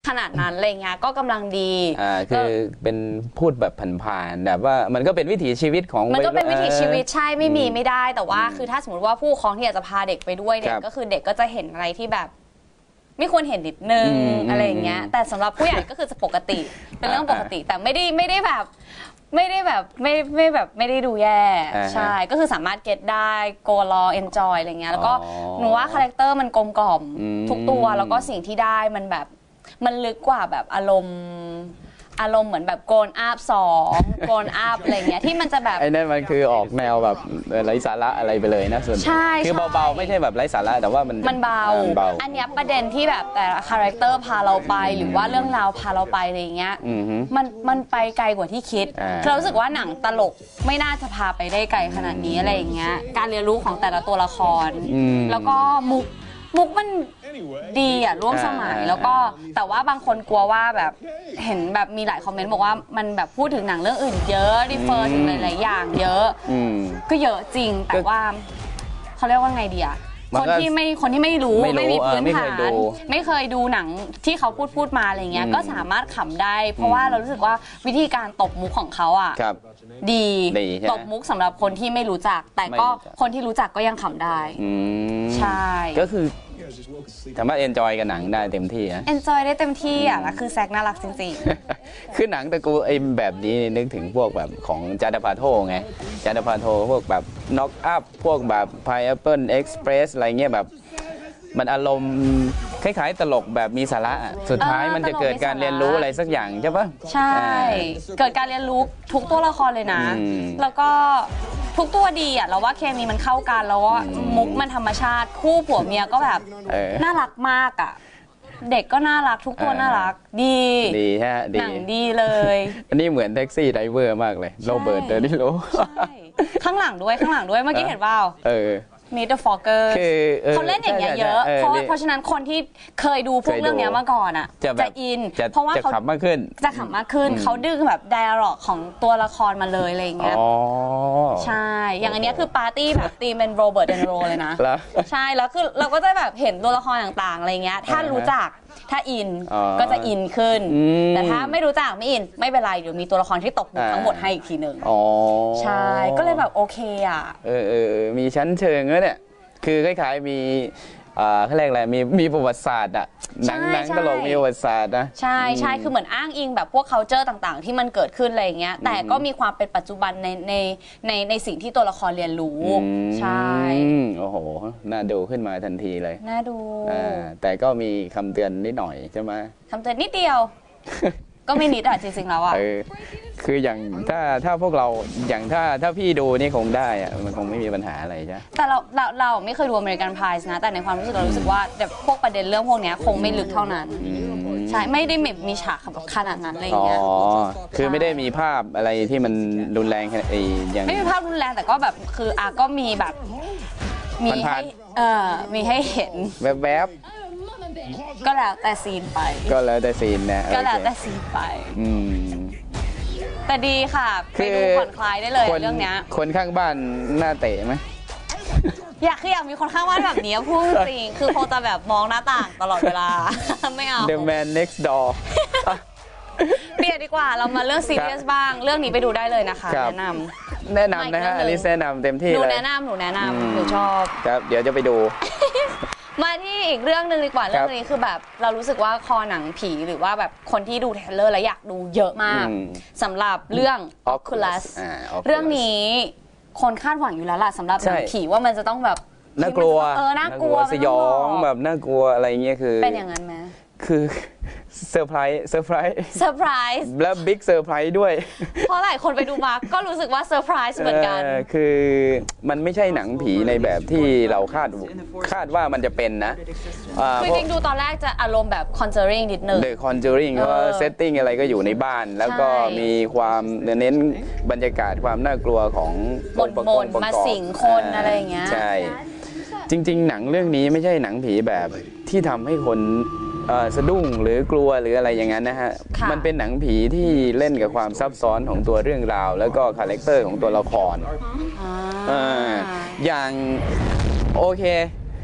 ขนาดนั้นอะไรเงี้ยก็กำลังดีคือเป็นพูดแบบผ่านๆแบบว่ามันก็เป็นวิถีชีวิตของมันก็เป็นวิถีชีวิตใช่ไม่ได้แต่ว่าคือถ้าสมมติว่าผู้ปกครองที่อยากจะพาเด็กไปด้วยเนี่ยก็คือเด็กก็จะเห็นอะไรที่แบบไม่ควรเห็นนิดนึงอะไรอย่างเงี้ยแต่สำหรับผู้ใหญ่ก็คือจะปกติเป็นเรื่องปกติแต่ไม่ได้แบบไม่ได้ดูแย่ใช่ก็คือสามารถเก็ตได้โกรอเอนจอยอะไรเงี้ยแล้วก็หนูว่าคาแรคเตอร์มันกลมกล่อมทุกตัวแล้วก็สิ่งที่ได้มันแบบมันลึกกว่าแบบอารมณ์เหมือนแบบโกนอัพ2โกนอัพอะไรเงี้ยที่มันจะแบบไอ้นั่นมันคือออกแนวแบบไร้สาระอะไรไปเลยนะส่วนคือเบาๆไม่ใช่แบบไร้สาระแต่ว่ามันเบาอันนี้ประเด็นที่แบบแต่คาแรคเตอร์พาเราไปหรือว่าเรื่องราวพาเราไปอะไรเงี้ยมันไปไกลกว่าที่คิดเรารู้สึกว่าหนังตลกไม่น่าจะพาไปได้ไกลขนาดนี้อะไรอย่างเงี้ยการเรียนรู้ของแต่ละตัวละครแล้วก็มุกมันดีอ่ะร่วมสมัยแล้วก็แต่ว่าบางคนกลัวว่าแบบเห็นแบบมีหลายคอมเมนต์บอกว่ามันแบบพูดถึงหนังเรื่องอื่นเยอะรีเฟอร์ถึงหลายๆอย่างเยอะก็เยอะจริงแต่ว่าเขาเรียกว่าไงดีอ่ะคนที่ไม่รู้ไม่มีพื้นฐานไม่เคยดูหนังที่เขาพูดมาอะไรเงี้ยก็สามารถขำได้เพราะว่าเรารู้สึกว่าวิธีการตบมุกของเขาอ่ะดีตบมุกสำหรับคนที่ไม่รู้จักแต่ก็คนที่รู้จักก็ยังขำได้ใช่ก็คือสามารถเอนจอยกับหนังได้เต็มที่เอนจอยได้เต็มที่อ่ะแล้วคือแซกน่ารักจริงๆคือหนังตระกูลไอ้แบบนี้นึกถึงพวกแบบของจาดาพาโทไงจาดาพาโทพวกแบบน็อกอัพพวกแบบพายแอปเปิลเอ็กซ์เพรสอะไรเงี้ยแบบมันอารมณ์คล้ายๆตลกแบบมีสาระสุดท้ายมันจะเกิดการเรียนรู้อะไรสักอย่างใช่ปะใช่เกิดการเรียนรู้ทุกตัวละครเลยนะแล้วก็ทุกตัวดีอ่ะเราว่าเคมีมันเข้ากันแล้วว่ามุกมันธรรมชาติคู่ผัวเมียก็แบบน่ารักมากอ่ะเด็กก็น่ารักทุกตัวน่ารักดีฮะหนังดีเลยอันนี้เหมือนแท็กซี่ไดเวอร์มากเลยโรเบิร์ตเดนิโลข้างหลังด้วยเมื่อกี้เห็นเปล่ามีเดอะฟอร์เกอร์เขาเล่นอย่างเงี้ยเยอะเพราะฉะนั้นคนที่เคยดูพวกเรื่องนี้มาก่อนอ่ะจะอินเพราะว่าเขาจะขำมากขึ้นเขาดึงแบบไดอะล็อกของตัวละครมาเลยอะไรเงี้ยใช่อย่างอันนี้คือปาร์ตี้แบบตีมเป็นโรเบิร์ตเดนโรเลยนะใช่แล้วคือเราก็จะแบบเห็นตัวละครต่างๆอะไรเงี้ยถ้ารู้จักถ้าอินก็จะอินขึ้นแต่ถ้าไม่รู้จักไม่อินไม่เป็นไรเดี๋ยวมีตัวละครที่ตกทั้งหมดให้อีกทีหนึ่งใช่ก็เลยแบบโอเคอ่ะมีชั้นเชิงแล้วเนี่ยคือคล้ายๆมีเขาเรียกอะไรมีประวัติศาสตร์อ่ะหนังตลกมีประวัติศาสตร์นะใช่คือเหมือนอ้างอิงแบบพวก culture ต่างๆที่มันเกิดขึ้นอะไรอย่างเงี้ยแต่ก็มีความเป็นปัจจุบันในสิ่งที่ตัวละครเรียนรู้ใช่โอ้โหน่าดูขึ้นมาทันทีเลยน่าดูแต่ก็มีคำเตือนนิดหน่อยใช่ไหมคำเตือนนิดเดียวก็ไม่นิดอ่ะจริงๆแล้วอ่ะคืออย่างถ้าพวกเราอย่างถ้าพี่ดูนี่คงได้อ่ะมันคงไม่มีปัญหาอะไรใช่แต่เราไม่เคยดูอเมริกันพายส์นะแต่ในความรู้สึกเรารู้สึกว่าแบบพวกประเด็นเรื่องพวกนี้คงไม่ลึกเท่านั้นใช่ไม่ได้มีฉากขนาดนั้นอะไรอย่างเงี้ยคือไม่ได้มีภาพอะไรที่มันรุนแรงอย่างไม่มีภาพรุนแรงแต่ก็แบบคือก็มีแบบมีให้เห็นแวบก็แล้วแต่ซีนไปก็แล้วแต่ซีนนะก็แล้วแต่ซีนไปแต่ดีค่ะไปดูผ่อนคลายได้เลยเรื่องนี้คนข้างบ้านหน้าเตะไหมอยากมีคนข้างบ้านแบบนี้พูดจริงคือคงจะแบบมองหน้าต่างตลอดเวลาไม่เอา The Man Next Door เปลี่ยนดีกว่าเรามาเรื่องซีเรียสบ้างเรื่องนี้ไปดูได้เลยนะคะแนะนำนะฮะอลิซแนะนำเต็มที่เลยหนูแนะนำหนูชอบครับเดี๋ยวจะไปดูมาที่อีกเรื่องนึงดีกว่าเรื่องนี้คือแบบเรารู้สึกว่าคอหนังผีหรือว่าแบบคนที่ดูเทรลเลอร์แล้วอยากดูเยอะมากสำหรับเรื่อง Oculus เรื่องนี้คนคาดหวังอยู่แล้วล่ะสำหรับหนังผีว่ามันจะต้องแบบน่ากลัวน่ากลัวสยองแบบน่ากลัวอะไรเงี้ยคือเป็นอย่างนั้นไหมคือเซอร์ไพรส์และบิ๊กเซอร์ไพรส์ด้วยเพราะหลายคนไปดูมาก็รู้สึกว่าเซอร์ไพรส์เหมือนกันคือมันไม่ใช่หนังผีในแบบที่เราคาดว่ามันจะเป็นนะจริงๆดูตอนแรกจะอารมณ์แบบ Conjuring นิดนึง The Conjuring เพราะว่าเซตติ้งอะไรก็อยู่ในบ้านแล้วก็มีความเน้นบรรยากาศความน่ากลัวของบนมาสิงคนอะไรอย่างเงี้ยใช่จริงๆหนังเรื่องนี้ไม่ใช่หนังผีแบบที่ทำให้คนสะดุ้งหรือกลัวหรืออะไรอย่างนั้นนะฮะมันเป็นหนังผีที่เล่นกับความซับซ้อนของตัวเรื่องราวแล้วก็คาแรคเตอร์ของตัวละครอย่างโอเค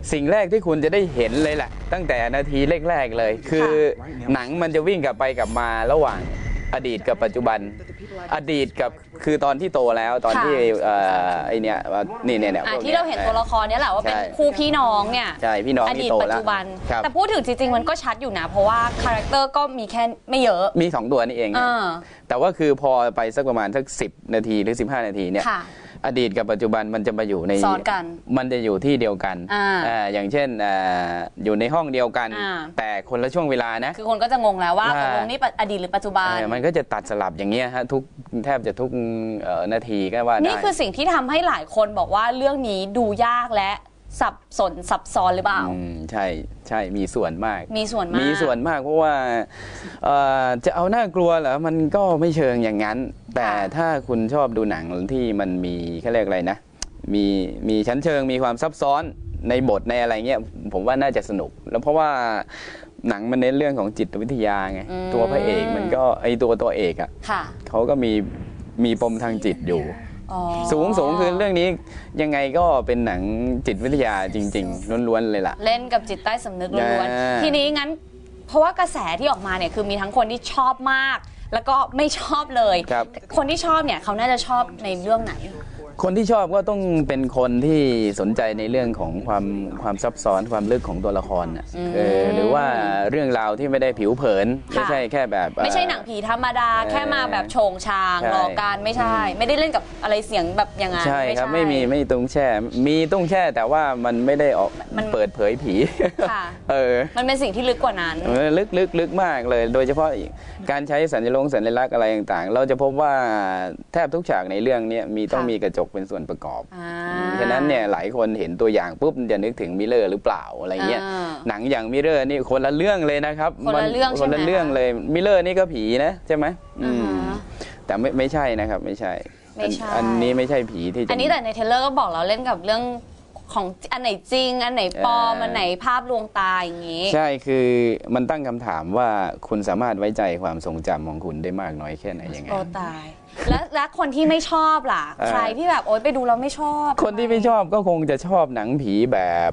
สิ่งแรกที่คุณจะได้เห็นเลยแหละตั้งแต่นาทีแรกๆเลยคือหนังมันจะวิ่งกลับไปกลับมาระหว่างอดีตกับปัจจุบันอดีตกับคือตอนที่โตแล้วตอนที่ไอเนี้ยนี่ที่เราเห็นตัวละครเนี้ยแหละว่าเป็นคู่พี่น้องเนี่ยใช่พี่น้องอดีตปัจจุบันแต่พูดถึงจริงๆมันก็ชัดอยู่นะเพราะว่าคาแรคเตอร์ก็มีแค่ไม่เยอะมี2ตัวนี่เองแต่ว่าคือพอไปสักประมาณสัก10 นาทีหรือ15 นาทีเนี่ยอดีตกับปัจจุบันมันจะมาอยู่ในซ้อนกันมันจะอยู่ที่เดียวกันอย่างเช่นอยู่ในห้องเดียวกันแต่คนละช่วงเวลานะคือคนก็จะงงแล้วว่าตกลงนี่อดีตหรือปัจจุบันมันก็จะตัดสลับอย่างเงี้ยฮะแทบจะทุกนาทีก็ว่าได้นี่คือสิ่งที่ทำให้หลายคนบอกว่าเรื่องนี้ดูยากและสับสนซับซ้อนหรือเปล่าใช่มีส่วนมากมีส่วนมากเพราะว่าจะเอาน่ากลัวเหรอมันก็ไม่เชิงอย่างนั้นแต่ถ้าคุณชอบดูหนังที่มันมีเขาเรียกอะไรนะมีชั้นเชิงมีความซับซ้อนในบทในอะไรเงี้ยผมว่าน่าจะสนุกแล้วเพราะว่าหนังมันเน้นเรื่องของจิตวิทยาไงตัวพระเอกมันก็ไอตัวเอกอ่ะเขาก็มีปมทางจิตอยู่สูงคือเรื่องนี้ยังไงก็เป็นหนังจิตวิทยาจริงๆล้วนๆเลยล่ะเล่นกับจิตใต้สำนึกล้วนๆทีนี้งั้นเพราะว่ากระแสที่ออกมาเนี่ยคือมีทั้งคนที่ชอบมากแล้วก็ไม่ชอบเลยคนที่ชอบเนี่ยเขาน่าจะชอบในเรื่องไหนคนที่ชอบก็ต้องเป็นคนที่สนใจในเรื่องของความซับซ้อนความลึกของตัวละครหรือว่าเรื่องราวที่ไม่ได้ผิวเผินไม่ใช่แค่แบบไม่ใช่หนังผีธรรมดาแค่มาแบบโฉงชางรอการไม่ใช่ไม่ได้เล่นกับอะไรเสียงแบบอย่างนั้นใช่ครับไม่ตุ้งแช่มีตุ้งแช่แต่ว่ามันไม่ได้ออกมันเปิดเผยผีมันเป็นสิ่งที่ลึกกว่านั้นลึกมากเลยโดยเฉพาะการใช้สัญลักษณ์อะไรต่างๆเราจะพบว่าแทบทุกฉากในเรื่องนี้ต้องมีกระจกเป็นส่วนประกอบฉะนั้นเนี่ยหลายคนเห็นตัวอย่างปุ๊บจะนึกถึงมิเลอร์หรือเปล่าอะไรเงี้ยหนังอย่างมิเลอร์นี่คนละเรื่องเลยนะครับคนละเรื่องเลยมิเลอร์นี่ก็ผีนะใช่ไหมแต่ไม่ใช่นะครับไม่ใช่อันนี้ไม่ใช่ผีที่อันนี้แต่ในเทเลอร์ก็บอกเราเล่นกับเรื่องของอันไหนจริงอันไหนปลอมอันไหนภาพลวงตาอย่างนี้ใช่คือมันตั้งคำถามว่าคุณสามารถไว้ใจความทรงจำของคุณได้มากน้อยแค่ไหนยังไงโอ้ตายและคนที่ไม่ชอบล่ะใครที่แบบโอ๊ยไปดูแล้วไม่ชอบคนที่ไม่ชอบก็คงจะชอบหนังผีแบบ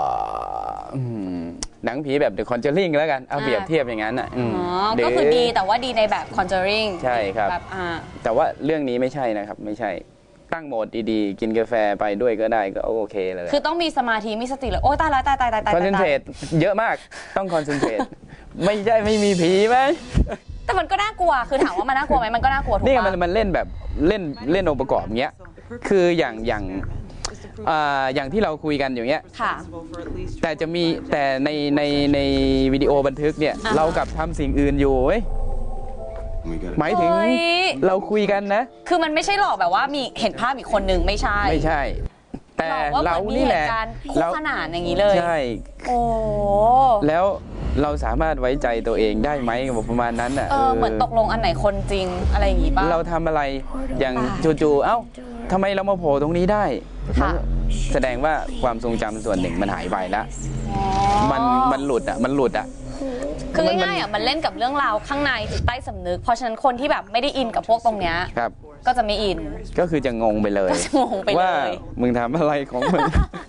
หนังผีแบบ The Conjuring แล้วกันเอาเปรียบเทียบอย่างนั้นอ่ะก็คือดีแต่ว่าดีในแบบ Conjuring ใช่ครับแต่ว่าเรื่องนี้ไม่ใช่นะครับไม่ใช่ตั้งโหมดดีๆกินกาแฟไปด้วยก็ได้ก็โอเคเลยคือต้องมีสมาธิมีสติเลยโอ้ตายแล้วตายคอนเซนเทรตเยอะมากต้องคอนเซนเทรตไม่ใช่ไม่มีผีไหมแต่มันก็น่ากลัวคือถามว่ามันน่ากลัวไหมมันก็น่ากลัวถูกป่ะนี่มันเล่นแบบเล่นองค์ประกอบเงี้ยคืออย่างที่เราคุยกันอย่างเงี้ยแต่จะมีแต่ในวิดีโอบันทึกเนี่ยเรากับทำสิ่งอื่นอยู่หมายถึงเราคุยกันนะคือมันไม่ใช่หลอกแบบว่ามีเห็นภาพอีกคนหนึ่งไม่ใช่แต่เรานี่แหละคู่ขนานอย่างนี้เลยใช่โอ้แล้วเราสามารถไว้ใจตัวเองได้ไหมประมาณนั้นอ่ะเหมือนตกลงอันไหนคนจริงอะไรอย่างงี้ป่ะเราทำอะไรอย่างจู่ๆเอ้าทำไมเรามาโผล่ตรงนี้ได้แสดงว่าความทรงจำส่วนหนึ่งมันหายไปแล้วมันหลุดอ่ะคือง่ายๆมันเล่นกับเรื่องราวข้างในจิตใต้สำนึกเพราะฉะนั้นคนที่แบบไม่ได้อินกับพวกตรงเนี้ยก็จะไม่อินก็คือจะงงไปเลยว่ามึงทำอะไรของมึง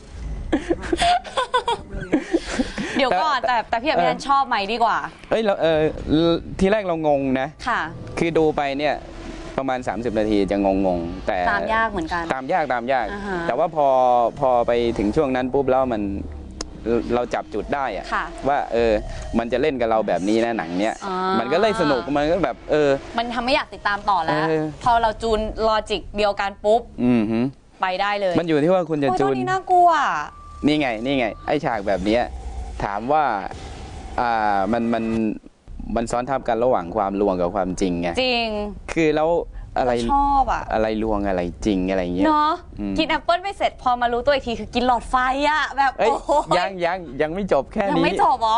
เดี๋ยวก่อนแต่พี่อภิรันชอบไหมดีกว่าเราทีแรกเรางงนะค่ะคือดูไปเนี่ยประมาณ30 นาทีจะงงแต่ตามยากเหมือนกันตามยากแต่ว่าพอไปถึงช่วงนั้นปุ๊บแล้วเราจับจุดได้อะว่ามันจะเล่นกับเราแบบนี้นะหนังเนี้ยมันก็เลยสนุกมันก็แบบมันทำให้อยากติดตามต่อแล้วพอเราจูนลอจิกเดียวกันปุ๊บไปได้เลยมันอยู่ที่ว่าคุณจะจูนนี่น่ากลัวนี่ไงไอ้ฉากแบบนี้ถามว่ามันซ้อนทับกันระหว่างความลวงกับความจริงไงจริงคือแล้วอะไรชอบอะอะไรลวงอะไรจริงอะไรเงี้ยเนาะกินแอปเปิ้ลไปเสร็จพอมารู้ตัวอีกทีคือกินหลอดไฟอะแบบโอ้ยังไม่จบแค่นี้ยังไม่จบเหรอ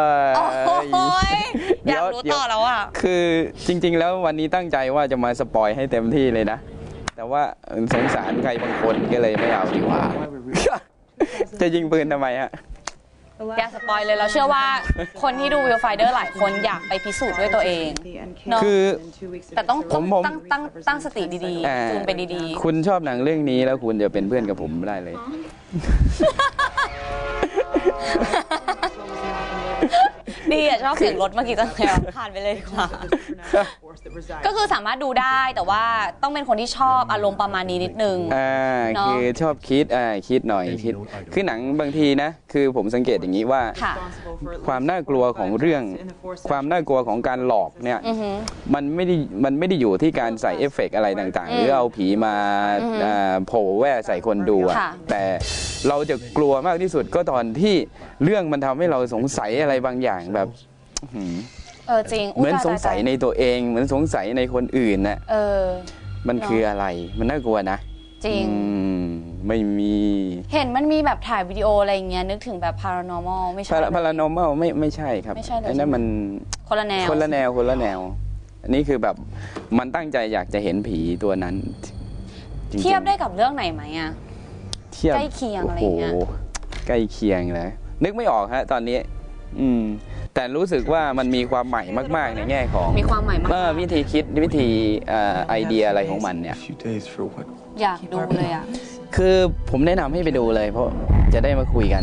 อยากรู้ต่อแล้วอะคือจริงๆแล้ววันนี้ตั้งใจว่าจะมาสปอยให้เต็มที่เลยนะแต่ว่าสงสารใครบางคนก็เลยไม่เอาดีกว่าจะยิงปืนทำไมฮะอย่าสปอยเลยเราเชื่อว่าคนที่ดูวิวไฟเดอร์หลายคนอยากไปพิสูจน์ด้วยตัวเองเนาะคือแต่ต้องตั้งสติดีๆจูนไปดีๆคุณชอบหนังเรื่องนี้แล้วคุณจะเป็นเพื่อนกับผมได้เลยดีอ่ะชอบเสียงรถเมื่อกี้จังเลยผ่านไปเลยดีกว่าก็คือสามารถดูได้แต่ว่าต้องเป็นคนที่ชอบอารมณ์ประมาณนี้นิดนึงคือชอบคิดหน่อยคิดคือหนังบางทีนะคือผมสังเกตอย่างนี้ว่าความน่ากลัวของเรื่องความน่ากลัวของการหลอกเนี่ยมันไม่ได้อยู่ที่การใส่เอฟเฟกต์อะไรต่างๆหรือเอาผีมาโผล่แว่ใส่คนดูแต่เราจะกลัวมากที่สุดก็ตอนที่เรื่องมันทำให้เราสงสัยอะไรบางอย่างแบบจริงเหมือนสงสัยในตัวเองเหมือนสงสัยในคนอื่นน่ะมันคืออะไรมันน่ากลัวนะจริงไม่มีเห็นมันมีแบบถ่ายวิดีโออะไรอย่างเงี้ยนึกถึงแบบ paranormal ไม่ใช่ paranormal ไม่ใช่ครับไอ้นั่นมันคนละแนวอันนี้คือแบบมันตั้งใจอยากจะเห็นผีตัวนั้นเทียบได้กับเรื่องไหนไหมอะใกล้เคียงอะไรเงี้ยใกล้เคียงนะนึกไม่ออกฮะตอนนี้แต่รู้สึกว่ามันมีความใหม่มากๆในแง่ของมีความใหม่มากวิธีคิดวิธีไอเดียอะไรของมันเนี่ยอยากดูเลยอ่ะคือผมแนะนำให้ไปดูเลยเพราะจะได้มาคุยกัน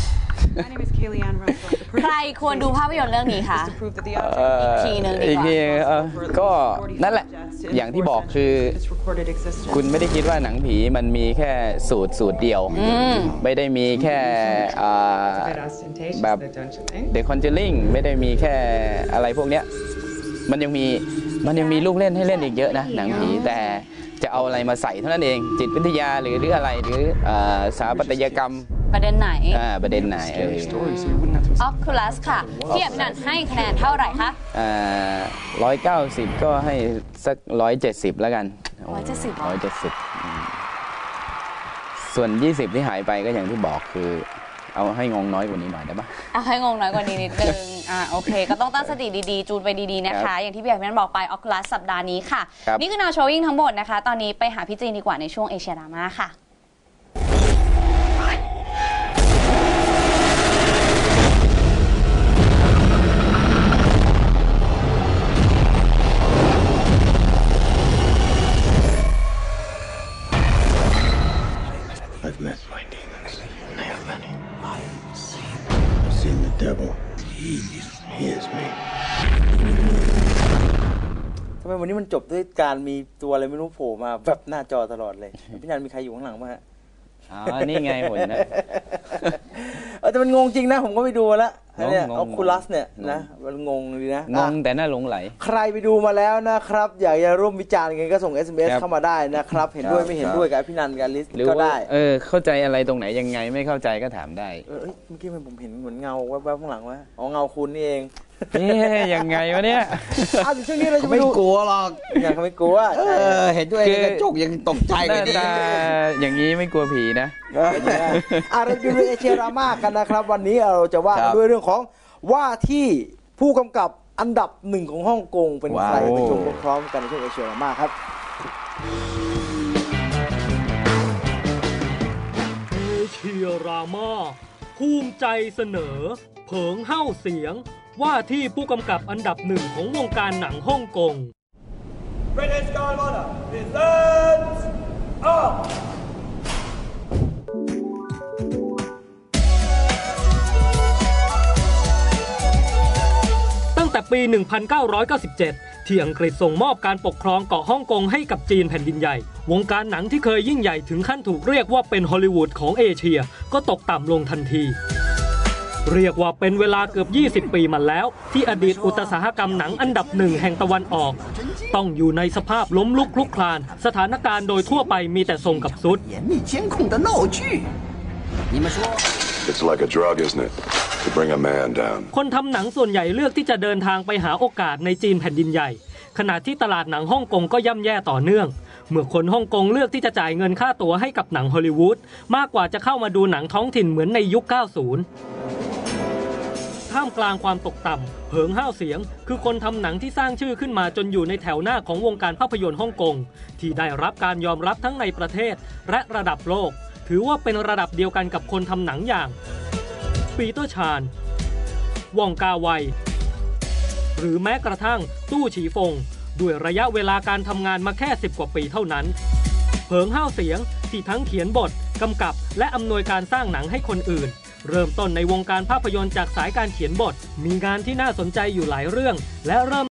ใครควรดูภาพยนตร์เรื่องนี้คะอีกทีนึงดีกว่าก็นั่นแหละอย่างที่บอกคือคุณไม่ได้คิดว่าหนังผีมันมีแค่สูตรเดียวไม่ได้มีแค่แบบ The Conjuring ไม่ได้มีแค่อะไรพวกเนี้ยมันยังมีลูกเล่นให้เล่นอีกเยอะนะหนังผีแต่จะเอาอะไรมาใส่เท่านั้นเองจิตวิทยาหรืออะไรหรือสถาปัตยกรรมประเด็นไหน Oculus ค่ะพี่อภินันท์ให้คะแนนเท่าไหร่คะ 190ก็ให้สัก170แล้วกัน170ส่วน20ที่หายไปก็อย่างที่บอกคือเอาให้งงน้อยกว่านี้หน่อยได้ปะเอาให้งงน้อยกว่านี้นิดนึงโอเคก็ต้องตั้งสติดีๆจูนไปดีๆนะคะอย่างที่พี่อภินันท์บอกไป Oculus สัปดาห์นี้ค่ะนี่คือ Now Showing ทั้งหมดนะคะตอนนี้ไปหาพี่จีนดีกว่าในช่วงเอเชียดราม่าค่ะ I've met my demons, and they have many. I've seen the devil. He is me. ทำไมวันนี้มันจบด้วยการมีตัวอะไรไม่รู้โผล่มาแบบหน้าจอตลอดเลยพี่นันมีใครอยู่ข้างหลังมั้ยฮะนี่ไงหุ่นนะแต่มันงงจริงนะผมก็ไปดูแล้วเนี่ยOculusเนี่ยนะมันงงดีนะงงแต่น่าหลงไหลใครไปดูมาแล้วนะครับอยากจะร่วมวิจารณ์กันก็ส่ง SMS เข้ามาได้นะครับเห็นด้วยไม่เห็นด้วยกับพี่นันกับลิสก็ได้เข้าใจอะไรตรงไหนยังไงไม่เข้าใจก็ถามได้เมื่อกี้ผมเห็นเหมือนเงาแวบๆข้างหลังวะเงาคุณนี่เองยังไงวะเนี่ยช่วงนี้เราจะไม่กลัวหรอกเขาไม่กลัวเห็นด้วยกระจกยังตกใจเลยอย่างนี้ไม่กลัวผีนะเราดูเอเชียดราม่ากันนะครับวันนี้เราจะว่าด้วยเรื่องของว่าที่ผู้กำกับอันดับ1ของฮ่องกงเป็นใครไปชมพร้อมกันในช่วงเอเชียดราม่าครับเอเชียดราม่าภูมิใจเสนอเผิงเฮ่าเสียงว่าที่ผู้กำกับอันดับ1ของวงการหนังฮ่องกง British Garmona presents up ตั้งแต่ปี 1997 ที่อังกฤษส่งมอบการปกครองเกาะฮ่องกงให้กับจีนแผ่นดินใหญ่วงการหนังที่เคยยิ่งใหญ่ถึงขั้นถูกเรียกว่าเป็นฮอลลีวูดของเอเชียก็ตกต่ำลงทันทีเรียกว่าเป็นเวลาเกือบ20 ปีมาแล้วที่อดีตอุตสาหกรรมหนังอันดับ1แห่งตะวันออกต้องอยู่ในสภาพล้มลุกคลุกคลานสถานการณ์โดยทั่วไปมีแต่ทรงกับทรุด It's like a drug, isn't it? To bring a man down. คนทำหนังส่วนใหญ่เลือกที่จะเดินทางไปหาโอกาสในจีนแผ่นดินใหญ่ขณะที่ตลาดหนังฮ่องกงก็ย่ำแย่ต่อเนื่องเมื่อคนฮ่องกงเลือกที่จะจ่ายเงินค่าตั๋วให้กับหนังฮอลลีวูดมากกว่าจะเข้ามาดูหนังท้องถิ่นเหมือนในยุค 90 ท่ามกลางความตกต่ำเผิงเฮ่าเสียงคือคนทำหนังที่สร้างชื่อขึ้นมาจนอยู่ในแถวหน้าของวงการภาพยนตร์ฮ่องกงที่ได้รับการยอมรับทั้งในประเทศและระดับโลกถือว่าเป็นระดับเดียวกันกับคนทำหนังอย่างปีเตอร์ชานวองกาไวหรือแม้กระทั่งตู้ฉีฟงด้วยระยะเวลาการทำงานมาแค่10 กว่าปีเท่านั้นเผิงเฮ่าเสียงที่ทั้งเขียนบทกำกับและอำนวยการสร้างหนังให้คนอื่นเริ่มต้นในวงการภาพยนตร์จากสายการเขียนบทมีงานที่น่าสนใจอยู่หลายเรื่องและเริ่ม